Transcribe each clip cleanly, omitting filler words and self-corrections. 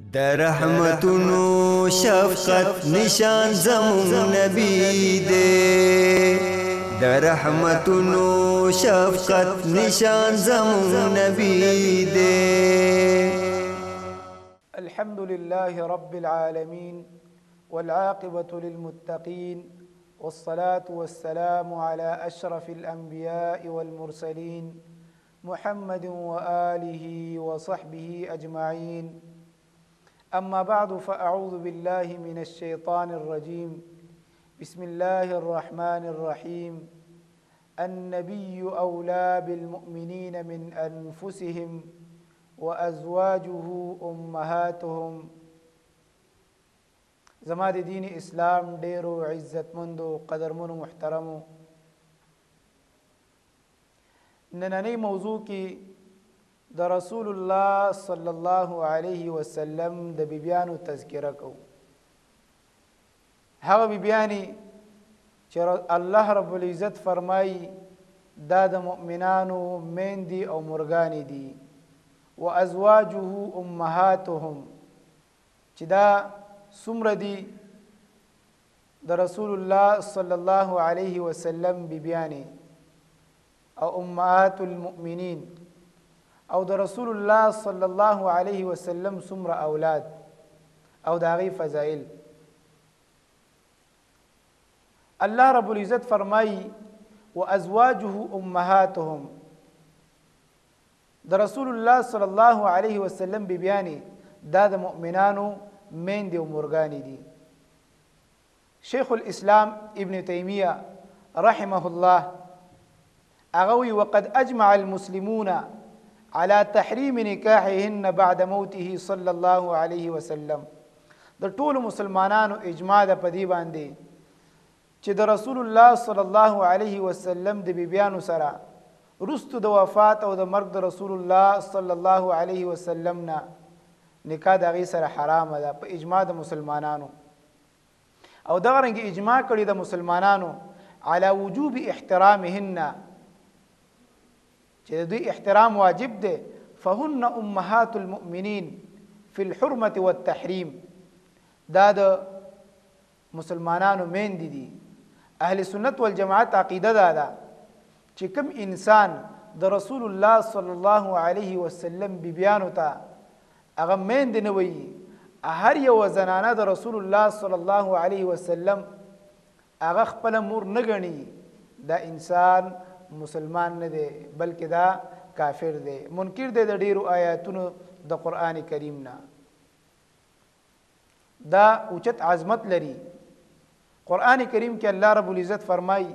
در رحمتونو شفقت نشان زمون نبی دے، در رحمتونو شفقت نشان زمون نبی دے. الحمد لله رب العالمين والعاقبة للمتقين والصلاة والسلام على أشرف الأنبياء والمرسلين محمد وآله وصحبه أجمعين. أما بعد فأعوذ بالله من الشيطان الرجيم. بسم الله الرحمن الرحيم. النبي أولى بالمؤمنين من أنفسهم وأزواجه أمهاتهم. زما د دین اسلام ډیرو عزتمندو قدرمنو محترمو، نننی موضوع کې د رسول الله صلی الله علیه وسلم د بیبیانو تذکره کوو. هغه بیبیانی چې الله رب العزت فرمایي دا د مؤمنانو میندې او مرګانې دي. وازواجه امهاتهم، چې دا څومره دي د رسول الله صلی الله علیه وسلم بیبیانې او امهات المؤمنین، او د رسول الله صلی الله علیه وسلم څومره اولاد او د هغې فضایل. الله رب العزت فرمایي وازواجه امهاتهم، د رسول الله صلی الله علیه وسلم بیبیانې دا د مؤمنانو میندې او مورګانې دي. شیخ الاسلام ابن تیمیه رحمه الله هغه وایي وقد اجمع المسلمون على تحریم نکاحهن بعد موته صلی الله علیه وسلم. د ټولو مسلمانانو اجماع ده په دې باندې چې د رسول الله صلی الله علیه وسلم د بیبیانو سره وروسته د وفات او د مرګ د رسول الله صلی الله علیه وسلم نه نکاح د هغې سره حرامه ده په اجماع د مسلمانانو. او دغه رنګې اجماع کړي د مسلمانانو علی وجوب احترامهن، چې د دوی احترام واجب دی. فهن امهات المؤمنین فی الحرمة والتحریم، دا د مسلمانانو میندې دي. اهل سنت والجماعت عقیده دا ده چې کوم انسان د رسول الله صلی الله علیه وسلم بیبیانو ته هغه میندې نه وایي، هر یوه زنانه د رسول الله صلی الله علیه وسلم هغه خپله مور نه ګڼي، دا انسان مسلمان نه دی بلکې دا کافر دی، منکر دی د ډیرو آیاتونو د قرآن کریم نه. دا اوچت عظمت لري. قرآن کریم کې الله رب العزت فرمایي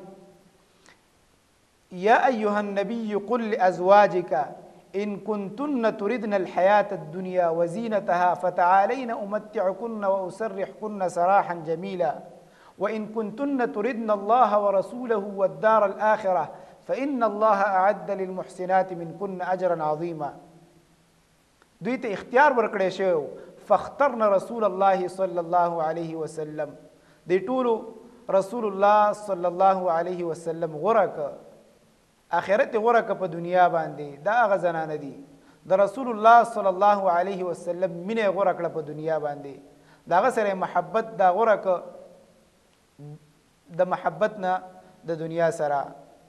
یا ایها النبی قل لازواجک إن كنتن تردن الحياة الدنيا وزينتها فتعالين أمتعكن وأسرحكن سراحا جميلا وإن كنتن تردن الله ورسوله والدار الآخرة فإن الله أعد للمحسنات منكن أجرا عظيما. دوی ته اختیار ورکړی شوی فاخترن رسول الله صلی الله علیه وسلم. دی ټولو رسول الله صلی الله علیه وسلم غوره که، آخرت غوره که په دنیا باندې. دا هغه زنانه دي د رسول الله صلی الله علیه وسلم مینه غوره کړه په دنیا باندې، د هغه سره محبت دا غوره که د محبت نه د دنیا سره.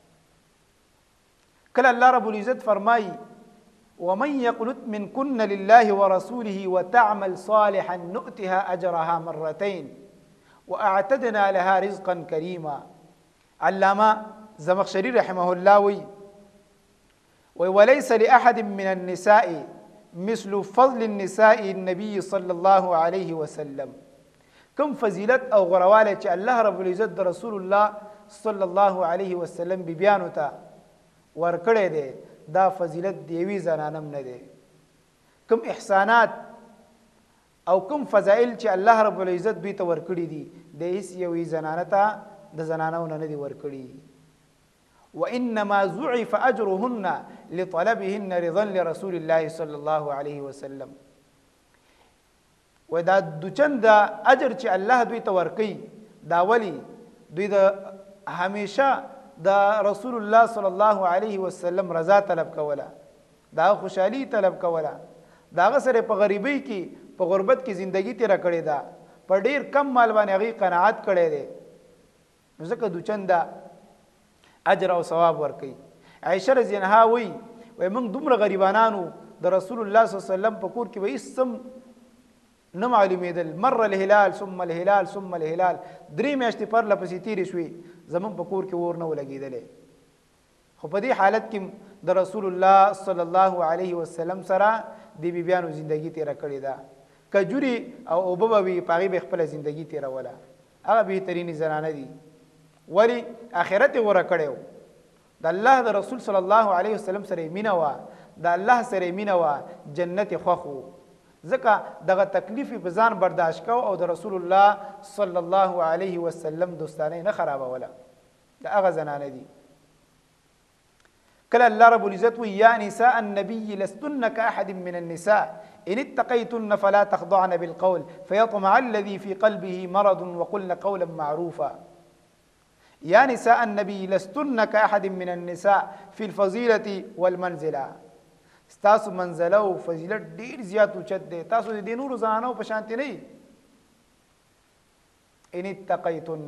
کله الله رب العزت فرمایي ومن يقنت منكن لله ورسوله وتعمل صالحا نؤتها أجرها مرتين واعتدنا لها رزقا كريما. علامه زمخشري رحمه الله وي وليس لأحد من النساء مثل فضل النساء النبي صلى الله عليه وسلم. كم فضیلت او غرواله چې الله رب العزت د رسول الله صلی الله علیه وسلم بیبیانو ته ورکړی دی، دا فضیلت د یوې زنانم نه دی. کم احسانات او کم فضائل چې الله رب العزت دوی ته ورکړي دي د هیڅ یوې زنانه ته د زنانو نه دي ورکړي. وإنما ضعف أجرهن لطلبهن رضا لرسول الله صلى الله عليه وسلم. و دا دوچند اجر چې الله دوی ته ورکوي دا ولی دوی د همیشه د رسول الله صلی الله علیه وسلم رضا طلب کوله، دا خوشحالی طلب کوله، دا هغه سره په غریبۍ کې په غربت کې زندگی تیره کړې ده، په ډیر کم مال باندې هغې قناعت کړی دی، نو ځکه دوچنده اجر او ثواب ورکوي. عایشه رضی الله عنها وایي موږ دومره غریبانانو د رسول الله صلی الله علیه وسلم په کور کې به هېڅ نه معلومېدل. مر الهلال ثم الهلال ثم الهلال، 3 میاشتې پرله پسې تېرې شوې، زموږ په کور کې اور نه و لګېدلی. خو په دې حالت کې د رسول الله صلی الله علیه وسلم سره د بیبیانو زندگی تیره کړې ده. کجوري او اوبه به وي، په هغې به خپله زندگی تېروله. هغه بهترینې زنانه دي. ولې؟ آخرت یې غوره کړی و، د الله د رسول صلی الله علیه وسلم سره یې مینه وه، د الله سره یې مینه وه، جنت یې خوښ و. ځکه دغه تکلیف په ځان برداشت کو او د رسول الله صلی الله علیه وسلم دوستانه نه خرابوله. د هغه زنانه دي. کله الله رب العزت وی یا نساء النبي لستن كأحد من النساء ان اتقيتن فلا تخضعن بالقول فيطمع الذي في قلبه مرض وقلن قولا معروفا. یا نساء النبي لستن كأحد من النساء في الفضيلة والمنزلة، ستاسو منزله او فضیلت ډیر زیات اوچت دی، تاسو د نورو زنانو په شانتي نه. ان اتقیتن،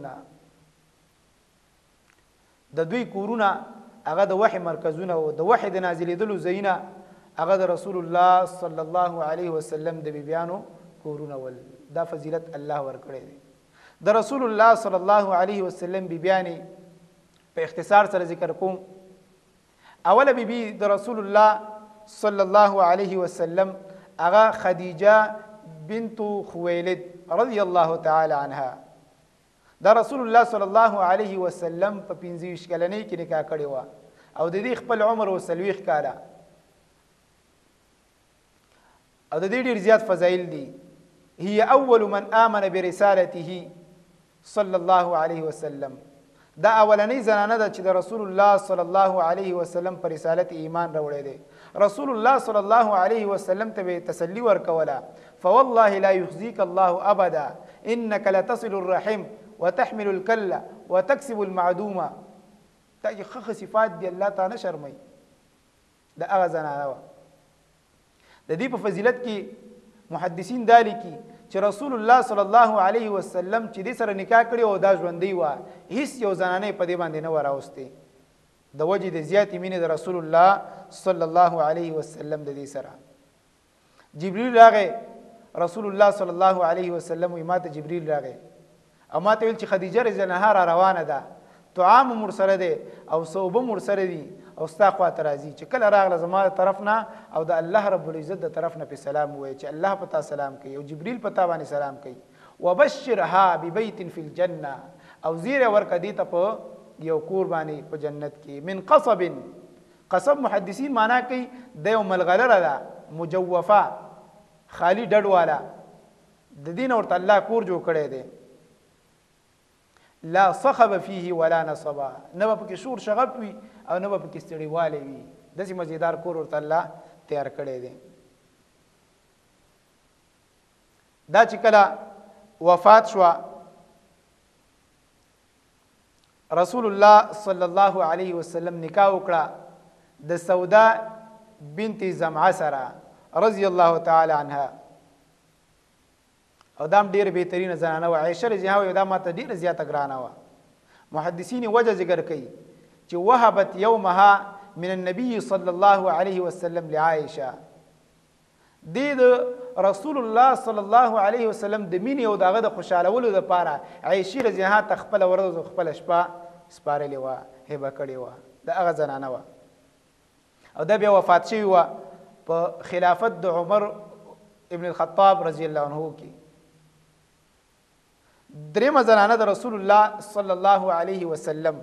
د دوی کورونه هغه د وحی مرکزونه او د وحی د نازلېدلو ځایونه هغه د رسول الله صلی الله علیه وسلم د بیبیانو کورونه ول. دا فضیلت الله ورکړی دی. د رسول الله صلی الله علیه وسلم بیبیانې په اختصار سره ذکر کوم. اوله بیبي د رسول الله صلی الله علیه وسلم هغه خدیجه بنت خویلد رضی الله تعالی عنها. دا رسول الله صلی الله علیه وسلم په 25 کلنۍ کې نکاح کړې وه او د دې خپل عمر و 40 کاله او د دې ډېر زیات فضایل دي. هي اول من آمن برسالته صلی الله علیه وسلم. دا اولنۍ زنانه ده چې د رسول الله صلی الله علیه وسلم پر رسالت ایمان راوړی دی. رسول الله صلی الله علیه وسلم ته به تسلی ورکوله، فوالله لا يخزيك الله ابدا انك لتصل الرحم وتحمل الكل وتكسب المعدومه. دا ښه صفات دی، الله تعالی نه شرموي. د هغه زنانه وه. د دې په فضیلت کې محدثین دا لیکي چې رسول الله صلی الله علیه وسلم چې دې سره نکاح کړی او دا ژوندۍ وه، هیڅ یو زنانه په دې باندې نه وه راوستې، د وجې د زیاتې مینې د رسول الله صلی الله علیه وسلم د دې سره. جبریل راغی، رسول الله صلی الله علیه وسلم وی ما ته جبریل راغی او ما ته ویل چې خدیجه رضی الله عنها را روانه ده، طعام مرسله دی او صوبه مرسله دي او ستا خواته راځي. چې کله راغله زما د طرف نه او د الله رب العزت د طرف نه پې سلام ووایي چې الله په تا سلام کوي او جبریل په تا باندې سلام کوي. وبشرها ببیت فی الجنه، او زیره ورکړه دې ته په یو کور باندې په جنت کې. من قصب، قصب محدثین معنا کوي د یو ملغلره ده مجوفه خالی ډډ والا، د دې نه ورته الله کور جوړ کړی دی. لا صخب فيه ولا نصب، نه به پکې شور شغب وي او نه به پکې ستړیوالی وي. داسې مزیدار کور ورته الله تیار کړی دی. دا چې کله وفات شوه، رسول الله صلی الله علیه وسلم نکاح وکړه د سودا بنت زمعه سره رضی الله تعالی عنها، او دام ډېر بهترینه زنانه وه. عایشه رضی الله عنها دا ماته ډېره زیاته ګرانه وه. محدثین وجه ذکر کوي چې وهبت یومها من النبي صلی الله علیه وسلم لعایشه. دې د رسول الله صلی الله علیه وسلم د مینې او د هغه د خوشحالولو دپاره عایشې رضی الله عنها ته خپله ورځ او خپله شپه سپارلې وه، هبه کړې وه. د هغه زنانه وه او دا بیا وفات شوې وه په خلافت د عمر ابن الخطاب رضی الله عنه کې. درېمه زنانه د رسول الله صلی الله علیه وسلم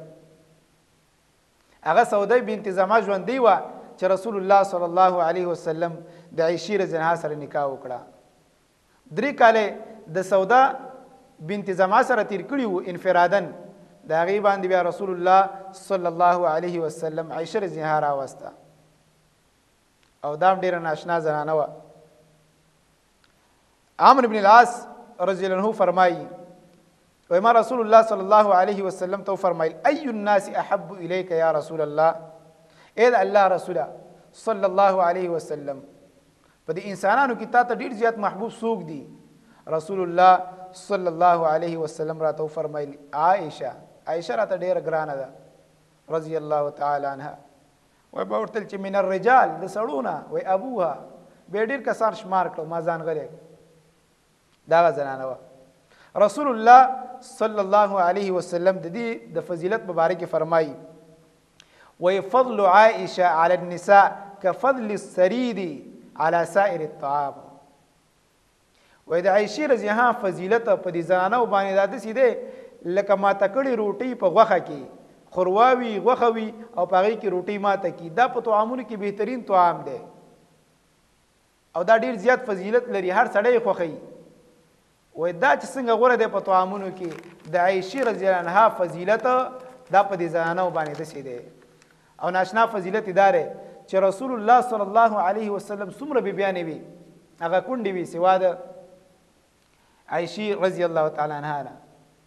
هغه سوده بنت زمعه ژوندۍ وه چې رسول الله صلی الله علیه وسلم د عایشې رضی الله عنها سره نکاح وکړه. 3 کاله د سوده بنت زمعه سره تیر کړي وو انفرادن. د هغې باندې بیا رسول الله صلی الله علیه وسلم عایشه رضی الله عنها راوسته او دا هم ډېره ناشنا زنانه وه. عمرو بن العاص رضی الله عنه فرمایي وما رسول الله صلی الله علیه وسلم تو فرمایل ای الناس احب الیک یا رسول الله، اے د الله رسوله صلی الله علیه وسلم په دې انسانانو کې تا ته ډېر زیات محبوب څوک دي؟ رسول الله صلی الله علیه وسلم راته وفرمیل عائشه راته ډېره ګرانه ده رضی الله تعالی عنها. وای به ورتل چې من الرجال د سړو نه وای ابوها بیا ډېر کسان شمار کړو ما ځان غلی دغه زنانه وه. رسول الله صلی الله علیه وسلم د دې د فضیلت مبارک فرمایي وای فضل عائشه علی النساء كفضل السرید على سائر الطعام. وای د عائشې رضی الله عنها فضیلت په دې زنانو باندې داسې دی لکه ماته کړې روټۍ په غوښه کې خورواوي غوښه وي او په هغې کې روټۍ ماته کي. دا په طعامونو کې بهترین طعام دی او دا ډېر زیات فضیلت لري، هر سړی یې خوښوي. وای دا چې څنګه غوره دی په طعامونو کې د عائشې رضی الله عنها فضیلت دا په دې زنانو باندې داسې دی. او ناشنا فضیلت دا دی چې رسول الله صلی الله علیه وسلم څومره بیبیانې وي هغه کونډې وي سوا د عائشې رضی الله تعالی عنها نه.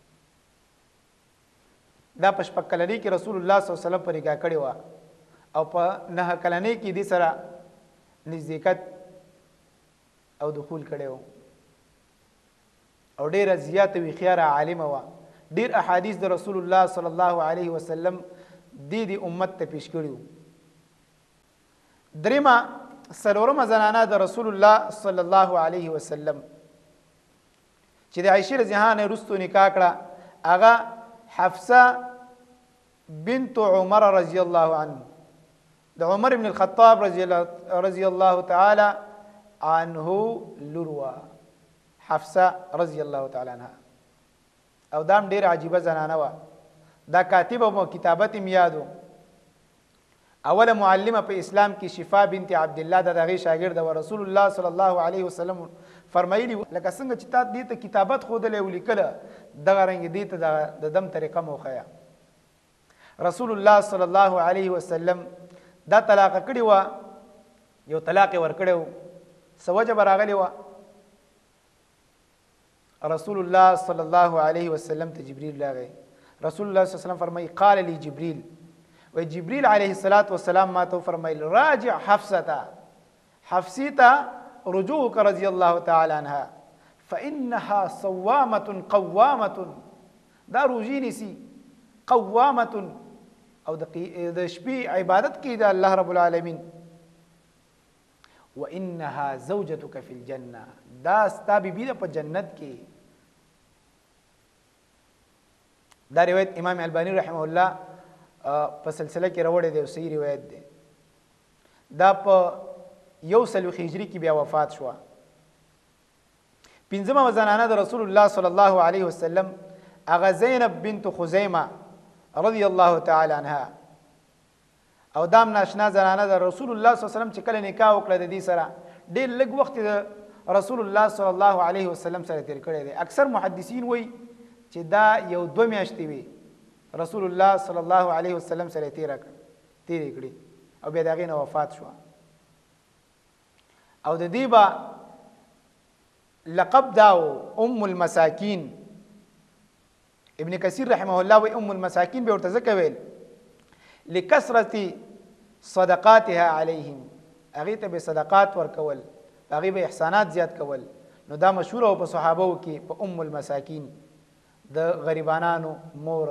دا په شپږ کلنۍ کې رسول الله صلی الله علیه وسلم په نکاح کړې وه او په 9 کلنۍ کې دې سره نزدېکت او دخول کړی و او ډېره زیاته ویښیاره عالمه وه. ډېر احادیث د رسول الله صلی الله علیه وسلم دې امت ته پیش کړي وو. درېمه څلورمه زنانه د رسول الله صلی الله علیه وسلم چې د عائشې رضی الله عنها نه وروستو نکاح کړه هغه حفصه بنت عمر رضی الله عنه د عمر بن الخطاب رضی الله تعالی عنه لوروا حفصه رضی الله تعالی عنها. او دام ډېر عجیبه زنانه وه. دا کاتبه مو کتابت م یادو. اوله معلمه په اسلام کې شفا بنت عبدالله د هغې شاګرده وه. رسول الله صلی الله علیه وسلم فرمایلی لکه څنګه چې تا دې ته کتابت ښودلی او لیکله دغه رنګې دې ته د دم طریقه مو وښیه. رسول الله صلی الله علیه وسلم دا طلاقه کړې وه، یو طلاق یې ورکړی و. څه وجه به راغلې وه؟ رسول الله صلی الله علیه وسلم ته جبریل راغی. رسول الله صلی الله علیه وسلم فرمایي قال لي جبریل و جبریل علیه السلام ما ته فرمایل راجع حفصه حفصی ته رجوع کا رضی الله تعالی عنها فانها صوامه قوامه دا روزی نیسی قوامه او د شپې عبادت کوي د الله رب العالمین. وانها زوجتك في الجنه دا ستا بیبي ده په جنت کې. دا روایت امام البانی رحمه الله په سلسله کې راوړی دی او صحیح روایت دی. دا په 100 هجري کې بیا وفات شوه. پنځمه زنانه د رسول الله صلی الله علیه وسلم هغه زینب بنت خزیمه رضی الله تعالی عنها. او دام ناشنا زنانه د رسول الله صلی الله علیه وسلم چې کله نکاح وکړه د دې سره ډېر لږ وخت د رسول الله صلی الله علیه وسلم سره تیر کړی دی. اکثر محدثین وایي چې دا یو 2 میاشتې وي رسول الله صلی الله علیه وسلم سره تیرې کړي او بیا د هغې نه وفات شوه. او د دې به لقب دا ام المساکین. ابن کثیر رحمه الله وی ام المساکین به ورته ځکه ویل لکثرت صدقاتها علیهم، هغې ته به صدقات ورکول، هغې به احسانات زیات کول. نو دا مشهوره په صحابو کې په ام المساکین د غریبانانو مور.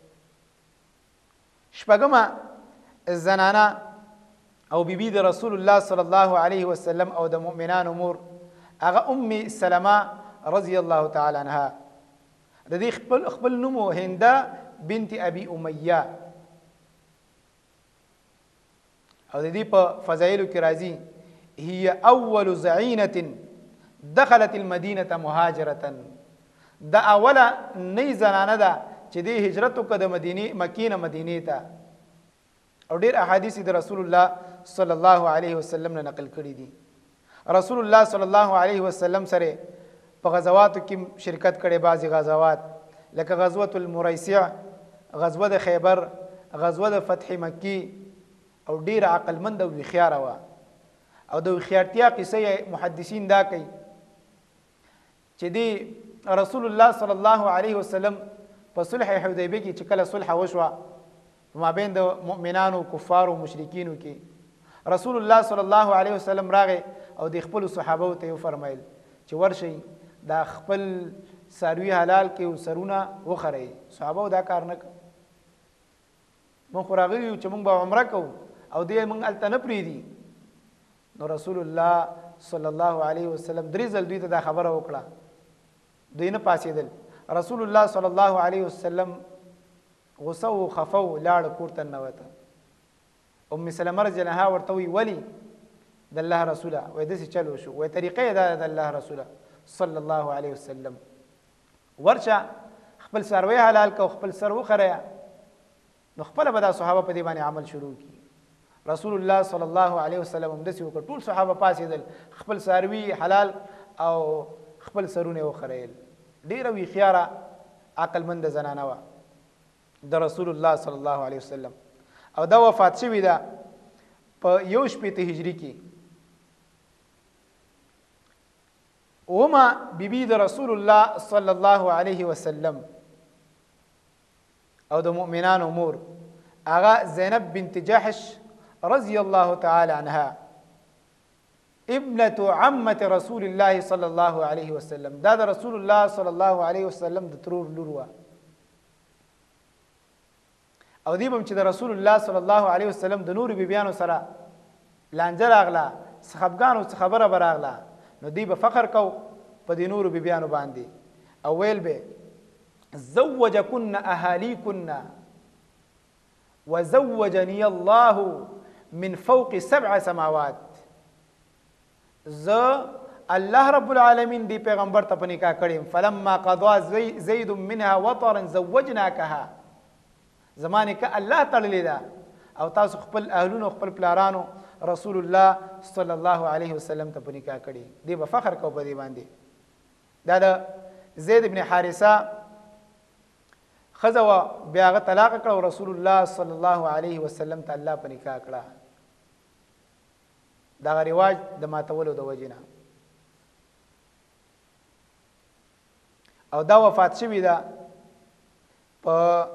شپږمه زنانه او بیبي د رسول الله صلی الله علیه وسلم او د مؤمنانو مور هغه ام سلمه رضی الله تعالی عنها. د دې خپل نوم هنده بنت ابي امیه. او د دې په فضایلو کې راځي هي اول زعینه دخلت المدینه مهاجره. د اوله نی زنانه ده چې د هجرت وکړه د مکې نه مدینې ته. او ډېر احادیث د رسول الله صلی الله علیه وسلم نه نقل کړي دي. رسول الله صلی الله علیه وسلم سره په غزواتو کې شرکت کړي. بعضې غزوات لکه غزوة المریسع، غزوه د خیبر، غزوه د فتح مکی. او ډېره عقلمند او هوښیاره وه. او د هوښیارتیا قصه محدثین دا کوي چې دی رسول الله صلی الله علیه وسلم په صلح حدیبیه کې چې کله صلح وشوه په مابین د مؤمنانو کفارو مشرکینو کې رسول الله صلی الله علیه وسلم راغی او د خپل صحابه ته فرمایل چې ورشي دا خپل ساروی حلال کې او سرونه وخري. صحابه دا کار نه کوي. مونږ خو راغلي چې مونږ به عمره کوو او دې مونږ هلته نه پرېږدي. نو رسول الله صلی الله علیه وسلم درې ځل دوی ته دا خبره وکړه. دوی نه پاسېدل. رسول الله صلی الله علیه وسلم غصه و خفه و لاړ کور ته ننوته. ام سلمه رضی الله عنها ورته وی ولي د الله رسوله وایي داسې چل وشو. وایي طریقه یې دا د الله رسوله صلی الله علیه وسلم ورشه خپل څاروی حلال کو خپل سر وخره. نو خپله به دا صحابه په دې باندې عمل شروع کړي. رسول الله صلی الله علیه وسلم هم داسې وکړ. ټول صحابه پاسېدل خپل څاروي حلال او خپل سرونه وخریل. ډېره هوښیاره عقلمنده زنانه وه د رسول الله صلی الله علیه وسلم او دا وفات شوې ده په 1 هجري کې. اومه بیبي د رسول الله صلی الله علیه وسلم او د مؤمنانو مور هغه زینب بنت جحش رضی الله تعالی عنها ابنة عمة رسول الله صلی الله علیه وسلم. دا د رسول الله صلی الله علیه وسلم د ترور لور وه او دی بم چې د رسول الله صلی الله علیه وسلم د نور بیبیانو سره لانجه راغله صحابګانو څخه خبره به راغله نو دی به فخر کو په دې نورو بیبیانو باندې او ویل به زوجکن اهالیکن وزوجنی الله من فوق 7 سماوات. الله رب العالمین دی پیغمبر ته په نکاح کړم. فلما قضا زید منها وطرا زوجناکها. زمانه که الله تړلې ده او تاسو خپل اهلونو خپل پلارانو رسول الله صلی الله علیه وسلم ته په نکاح کړي. دی به فخر کو په دې باندې. دا د زید ابن حارثه ښځه وه بیا هغه طلاق کړه او رسول الله صلی الله علیه وسلم ته الله په نکاح کړه. دغه رواج د ماتولو د وجې نه او دا وفات شوې ده په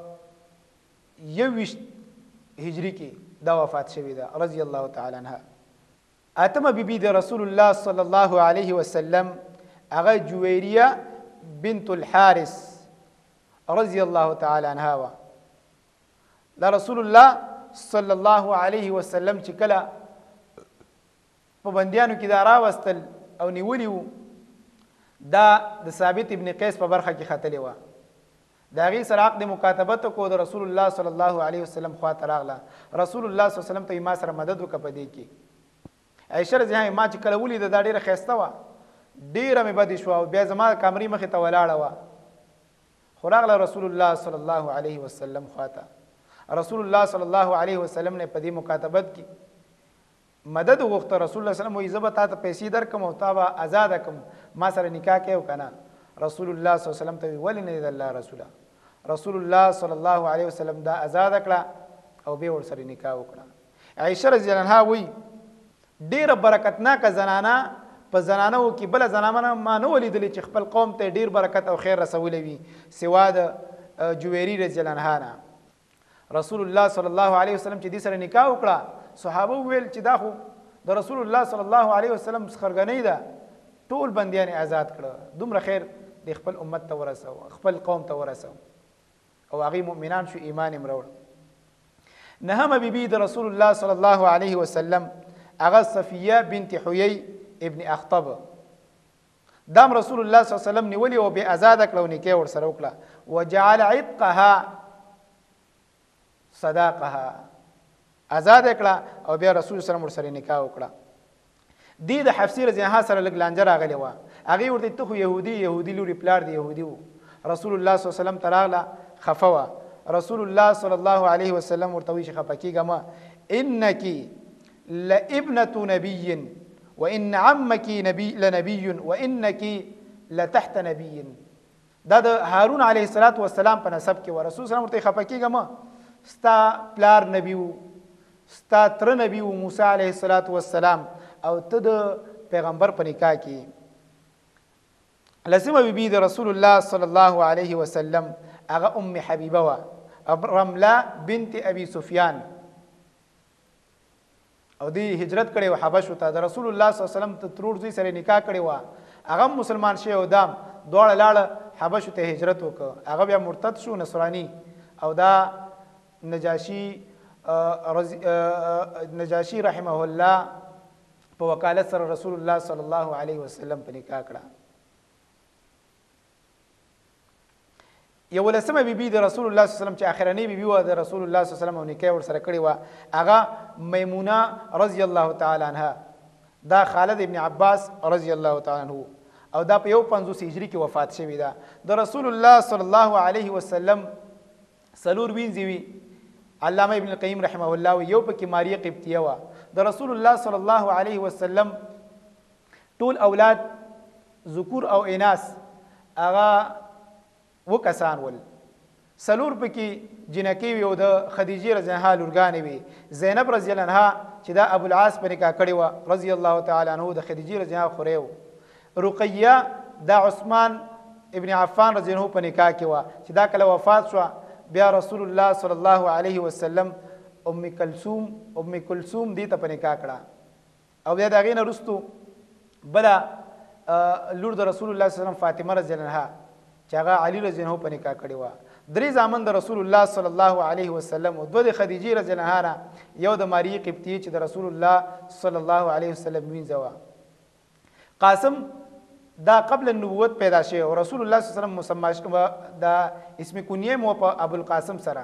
21 هجري کې دا وفات شوې ده رضی الله تعالی عنها. اتمه بیبي د رسول الله صلی الله علیه وسلم هغه جویریه بنت الحارث رضی الله تعالی عنها وه. دا رسول الله صلی الله علیه وسلم چې کله په بندیانو کې دا راوستل او نیولي وو دا د ثابت ابن قیس په برخه کې ختلې وه. د هغې سره عقد مکاتبت وکړو د رسول الله صلی الله علیه وسلم خواته راغله. رسول الله صلی الله علیه وسلم ته ما سره مدد وکړه په دې کې. عایشه رضی الله عنها ما چې کله ولیده دا ډېره ښایسته وه ډېره مې بدې شوه او بیا زما کمرې مخې ته ولاړه وه خو راغله رسول الله صلی الله علیه وسلم خواته. رسول الله صلی الله علیه وسلم نه په دې مکاتبت کې مدد وغوښته. رسول الله صلی الله علیه وسلم وایي زه به تا ته پیسې درکړم او تا به ازاده کړم ما سره نکاح کوې او که نه. رسول الله صلی الله علیه وسلم ته وایي ولې نه دی د الله رسوله. رسول الله صلی الله علیه وسلم دا ازاده کړه او بیا ورسره نکاح وکړه. عایشه رضی الله عنها وایي ډېره برکتناکه زنانه په زنانو کې بله زنانه ما نه ولیدلې چې خپل قوم ته ډېر برکت او خیر رسولی وي سوا د جویري رضی الله عنها نه. رسول الله صلی الله علیه وسلم چې دې سره نکاح وکړه صحابه وویل چې دا خو د رسول الله صلی الله علیه وسلم خرګنۍ ده ټول بندیان آزاد کړه. دومره خیر د خپل امت ته ورسو خپل قوم ته ورسو او هغې مؤمنان شو ایمان یې مروړ. نهمه بیبي د رسول الله صلی الله علیه وسلم هغه صفیه بنت حیی ابن اخطب. دام رسول الله صلی الله علیه وسلم نیولې او بې ازاده کړه او نکاح ورسره وکړه. وجعل عتقها صداقها. آزاد کړه او بیا رسول سره ورسره نکاح وکړه. دی د حفصې رضی الله عنها سره لږ لانجه راغلې وه. هغې ورته ته خو یهودي لوري پلار د یهودي و. رسول الله صلی الله علیه وسلم ته راغله خفه وه. رسول الله صلی الله علیه وسلم ورته وایي چې خفه کېږه مه انک لابنة نبي وان عمك لنبي وانك لتحت نبي. دا د هارون علیه السلام په نسب کې و. رسول صلی الله علیه وسلم ورته خفه کېږه مه ستا پلار نبي و ستا تره نبي و موسی علیه السلام او ته د پیغمبر په نکاح کې. لسمه بیبي د رسول الله صلی الله علیه وسلم هغه ام حبیبه وه رمله بنت ابي سفیان او دی هجرت کړي و حبشو ته. د رسول الله صلی الله علیه وسلم ته ترور زوی سره نکاح کړي و، هغه مسلمان شي او دام دواړه لاړه حبشو ته هجرت وکړه. هغه بیا مرتد شو نصرانی او دا نجاشی رحمه الله په وکالت سره رسول الله صلی الله علیه وسلم په نکاح کړه. یو لسمه بیبي د رسول الله صلی الله علیه وسلم چې اخرنی بیبي و د رسول الله صلی الله علیه وسلم او نکاح ورسره کړی و، هغه میمونه رضی الله تعالی عنها، دا خالد ابن عباس رضی الله تعالی عنه، او دا په 150 هجری کې وفات شوی ده. د رسول الله صلی الله علیه وسلم سلور وینځي وی. علامه ابن القیم رحمه الله یو پکې ماریه قبطیه و. د رسول الله صلی الله علیه وسلم ټول اولاد ذکور او اناث هغه وکسان ول. سلور پکې جنکی وي او د خدیجه رضی الله عنها لورګانې وي. زینب رضی الله عنها چې دا ابو العاص په نکاح کړی و رضی الله تعالی عنه، د خدیجه رضی الله عنها خورې و. رقیه دا عثمان ابن عفان رضی الله عنه په نکاح کې و چې دا کله وفات شو، بیا رسول الله صلی الله علیه وسلم ام کلثوم دې ته په نکاح کړه. او بیا د هغې نه وروستو بله لور د رسول الله صلی الله علیه وسلم فاطمه رضی الله عنها چې هغه علي رضی الله عنه په نکاح کړې وه. درې زامن د رسول الله صلی الله علیه وسلم او دوه د خدیجې رضی الله عنها نه، یو د ماریې قبطیې چې د رسول الله صلی الله علیه وسلم وینځه وه. قاسم دا قبل النبوت پیدا شوی او رسول الله صلی الله علیه وسلم مسما دا اسم کنیه مو په ابو القاسم سره.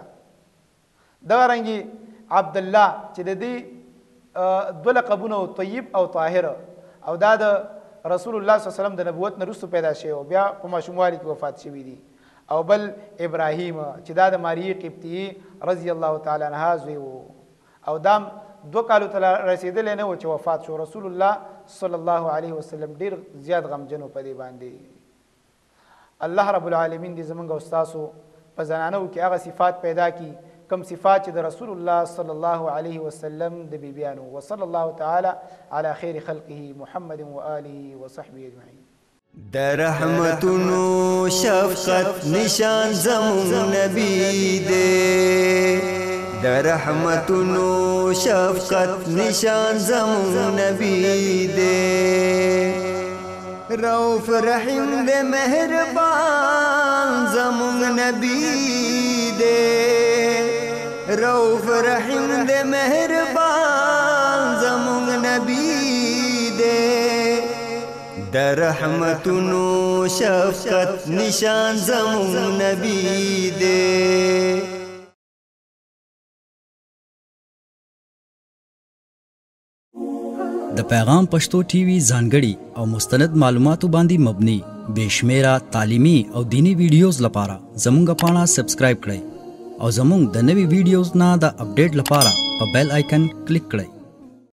دا رنګي عبد الله چې د دې دوه لقبونه طیب او طاهر، او دا د رسول الله صلی الله علیه وسلم د نبوت نه وروسته پیدا شوی او بیا په ماشوموالي کې وفات شوی دی. او بل ابراهیم چې دا د ماریې قبطیې رضی الله تعالی عنها زوی و، او دام 2 کالو ته رسېدلی نه و چې وفات شو. رسول الله صلی الله علیه وسلم ډیر زیات غمجن په دې باندې. الله رب العالمین دې زمونږ او ستاسو په زنانو کې هغه صفات پیدا کی کم صفات چې د رسول الله صلی الله علیه وسلم د بیبیانو. وصلی الله تعالی علی خیر خلقه محمد و آله وصحبه اجمعین. د رحمتونو شفقت نشان زمون نبی دے، د رحمتونو شفقت نشان زمون نبی دے. رؤوف رحیم دے مہربان زمون نبی دے، رؤوف رحیم دے مہربان زمون نبی دے. د رحمتونو شفقت نشان زمون نبی دے. د پیغام پښتو ټي وي ځانګړي او مستند معلوماتو باندې مبني بشمیره تعلیمي او دینی ویډیوز لپاره زموږ پاڼه سبسکرایب کړئ او زموږ د نوي ویډیوز نه د اپډیټ لپاره په بیل آیکن کلیک کړئ.